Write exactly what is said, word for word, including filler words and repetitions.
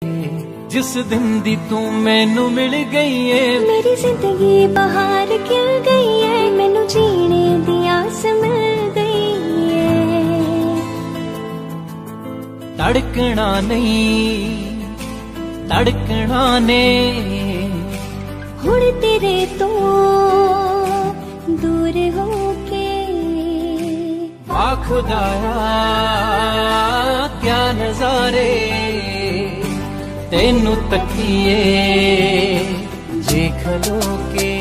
जिस दिन दी तू मैनू मिल गई है, मेरी जिंदगी बहार खिल गई है, मैनू जीने दी आस मिल गई है। तड़कना नहीं तड़कना ने हुण तेरे तो दूर होके। आ खुदाया क्या नजारे तेनू तकिए जे खलो के।